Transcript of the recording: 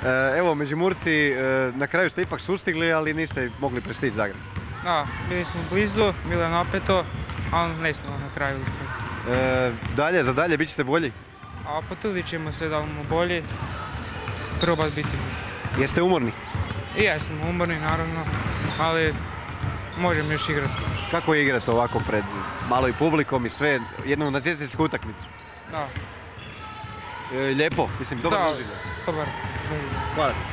Evo, Međimurci, na kraju ste ipak sustigli, ali niste mogli prestići Zagreb. Da, bili smo blizu, bilo je napeto, ali nismo na kraju uspjeli. Za dalje, bit ćete bolji? A potrudit ćemo se da budemo bolji, probati biti bolji. Jeste umorni? I ja sam umorni, naravno, ali možemo još igrati. Kako je igrati ovako pred maloj publikom i sve, jednu natjecateljsku utakmicu? Da. Lijepo, mislim, dobar doživljaj. Dobar. Hvala.